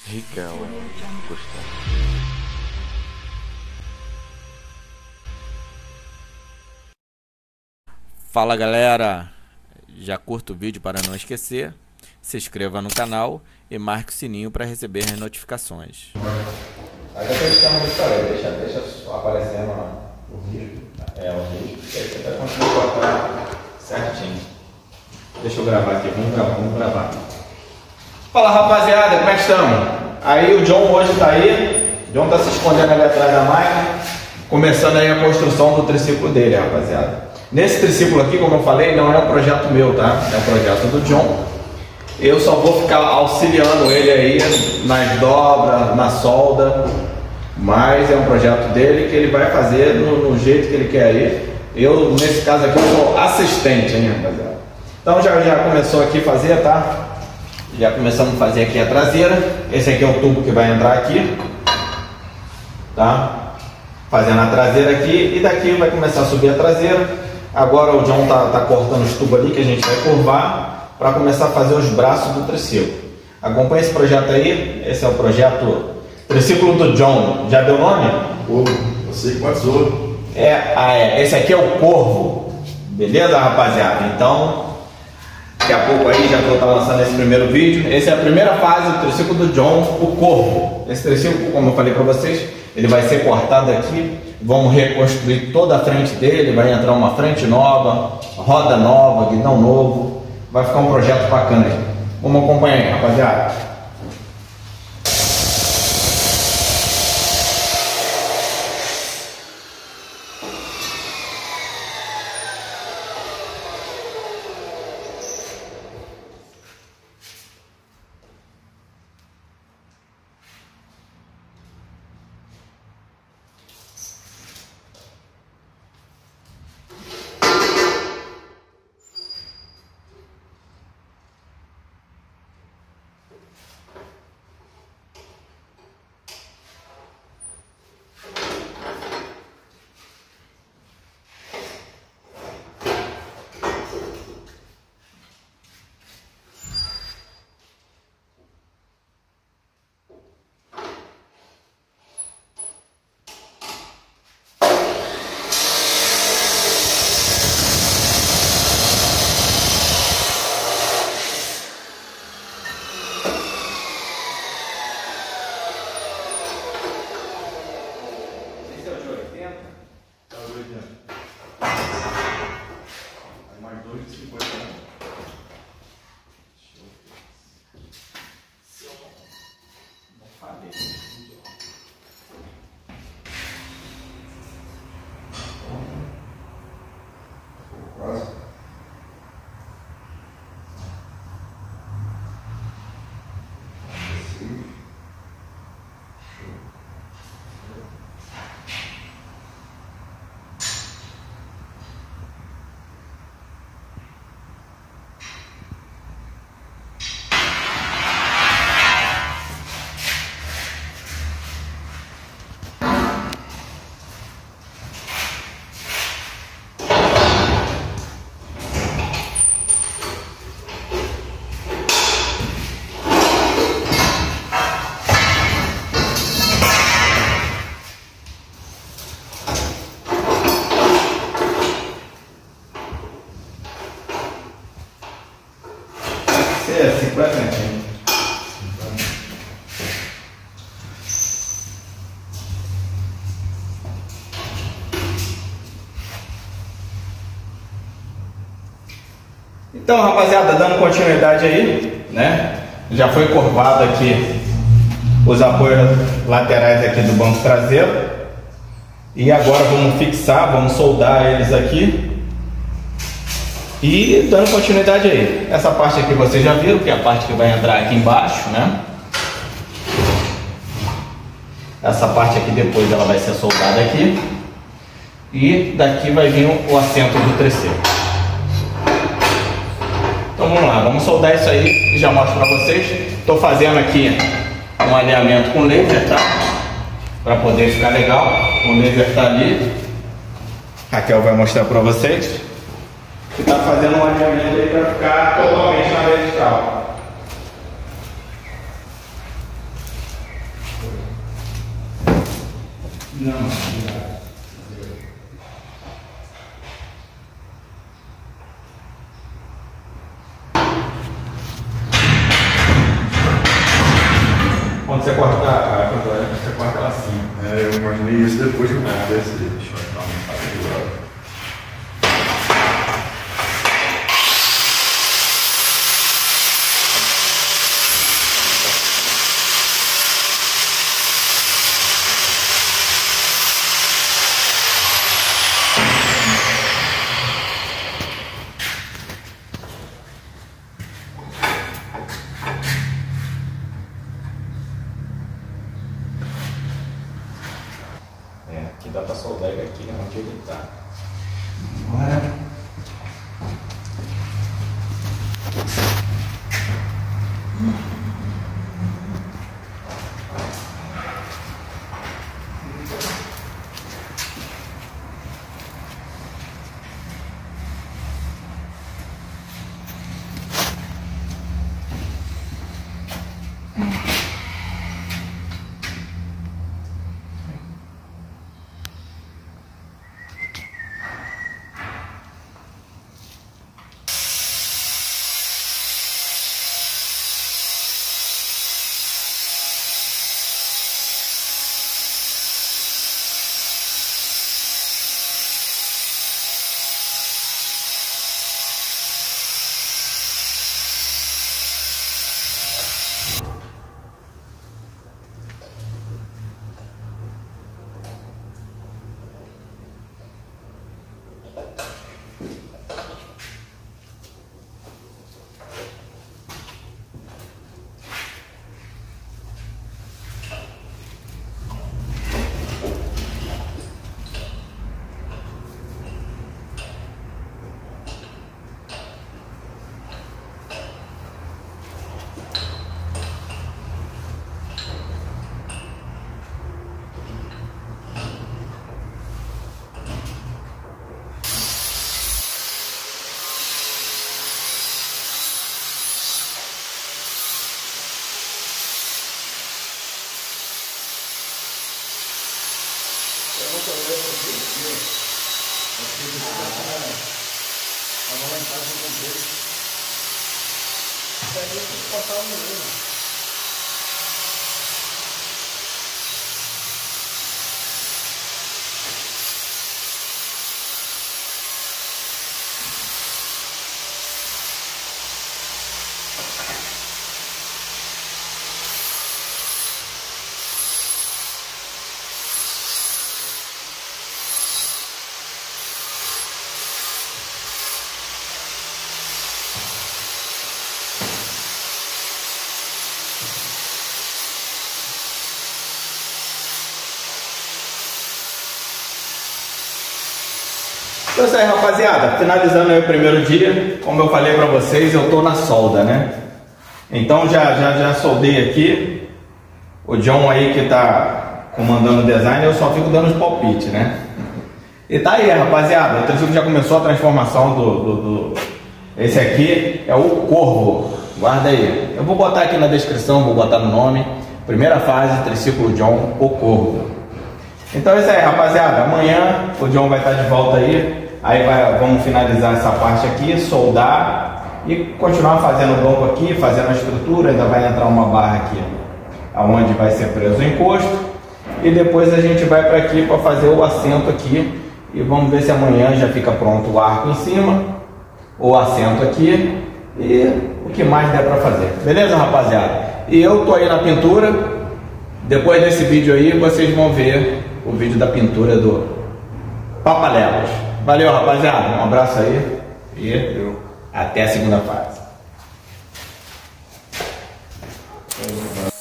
Riquel, Gustavo. Fala galera, já curta o vídeo para não esquecer, se inscreva no canal e marque o sininho para receber as notificações. Aí depois que chama isso aí, deixa aparecendo o risco. O risco, que aí você vai conseguir cortar certinho. Deixa eu gravar aqui, vamos gravar. Fala rapaziada, como é que estamos? Aí o John hoje tá aí, o John tá se escondendo ali atrás da máquina, começando aí a construção do triciclo dele, rapaziada. Nesse triciclo aqui, como eu falei, não é um projeto meu, tá? É um projeto do John. Eu só vou ficar auxiliando ele aí nas dobras, na solda, mas é um projeto dele que ele vai fazer no jeito que ele quer aí. Eu, nesse caso aqui, eu sou assistente, hein, rapaziada. Então já começou aqui a fazer, tá? Já começamos a fazer aqui a traseira. Esse aqui é o tubo que vai entrar aqui, tá? Fazendo a traseira aqui e daqui vai começar a subir a traseira. Agora o John tá cortando os tubos ali que a gente vai curvar para começar a fazer os braços do triciclo. Acompanha esse projeto aí. Esse é o projeto Triciclo do John. Já deu nome? Você que passou. Esse aqui é o Corvo. Beleza, rapaziada? Então, daqui a pouco aí já vou estar lançando esse primeiro vídeo. Essa é a primeira fase do triciclo do John, o Corvo. Esse triciclo, como eu falei para vocês, ele vai ser cortado aqui. Vamos reconstruir toda a frente dele. Vai entrar uma frente nova, roda nova, guidão novo. Vai ficar um projeto bacana aí. Vamos acompanhar aí, rapaziada. É 50 centímetros. Então, rapaziada, dando continuidade aí, né? Já foi curvado aqui os apoios laterais aqui do banco traseiro. E agora vamos fixar, vamos soldar eles aqui. E dando continuidade aí. Essa parte aqui vocês já viram, que é a parte que vai entrar aqui embaixo, né? Essa parte aqui depois ela vai ser soldada aqui. E daqui vai vir o assento do triciclo. Então vamos lá, vamos soldar isso aí e já mostro para vocês. Estou fazendo aqui um alinhamento com laser, tá? Para poder ficar legal. O laser está ali. Raquel vai mostrar para vocês. Que está fazendo um alinhamento aí para ficar totalmente na vertical. Não, obrigado. Quando você corta você corta ela assim. É, eu imaginei isso depois que eu comprei esse. Deixa eu dar uma passada. Aqui dá pra soldar ele aqui onde ele tá. Bora. Então é isso aí, rapaziada, finalizando aí o primeiro dia, como eu falei pra vocês, eu tô na solda, né? Então já soldei aqui. O John aí que tá comandando o design, eu só fico dando os palpites, né? E tá aí, rapaziada, o triciclo já começou a transformação Esse aqui é o Corvo, guarda aí. Eu vou botar aqui na descrição, vou botar no nome. Primeira fase, triciclo John, o Corvo. Então é isso aí, rapaziada, amanhã o John vai estar de volta aí. Aí vamos finalizar essa parte aqui, soldar e continuar fazendo o banco aqui, fazendo a estrutura. Ainda vai entrar uma barra aqui, aonde vai ser preso o encosto. E depois a gente vai para aqui para fazer o assento aqui. E vamos ver se amanhã já fica pronto o arco em cima, o assento aqui e o que mais der para fazer. Beleza, rapaziada? E eu tô aí na pintura. Depois desse vídeo aí, vocês vão ver o vídeo da pintura do Papaléguas. Valeu, rapaziada. Um abraço aí e até a segunda fase.